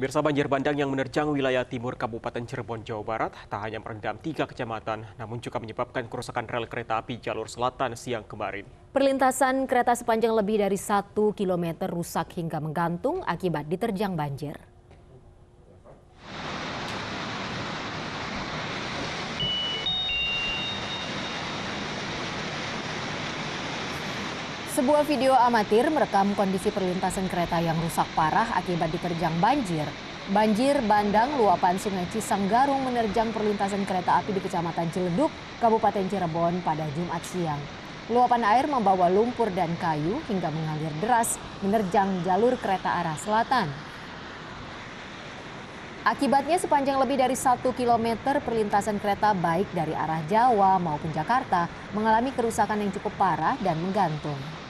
Pemirsa, banjir bandang yang menerjang wilayah timur Kabupaten Cirebon, Jawa Barat tak hanya merendam 3 kecamatan, namun juga menyebabkan kerusakan rel kereta api jalur selatan siang kemarin. Perlintasan kereta sepanjang lebih dari 1 kilometer rusak hingga menggantung akibat diterjang banjir. Sebuah video amatir merekam kondisi perlintasan kereta yang rusak parah akibat diterjang banjir. Banjir bandang luapan Sungai Cisanggarung menerjang perlintasan kereta api di Kecamatan Ciledug, Kabupaten Cirebon pada Jumat siang. Luapan air membawa lumpur dan kayu hingga mengalir deras menerjang jalur kereta arah selatan. Akibatnya sepanjang lebih dari 1 kilometer perlintasan kereta baik dari arah Jawa maupun Jakarta mengalami kerusakan yang cukup parah dan menggantung.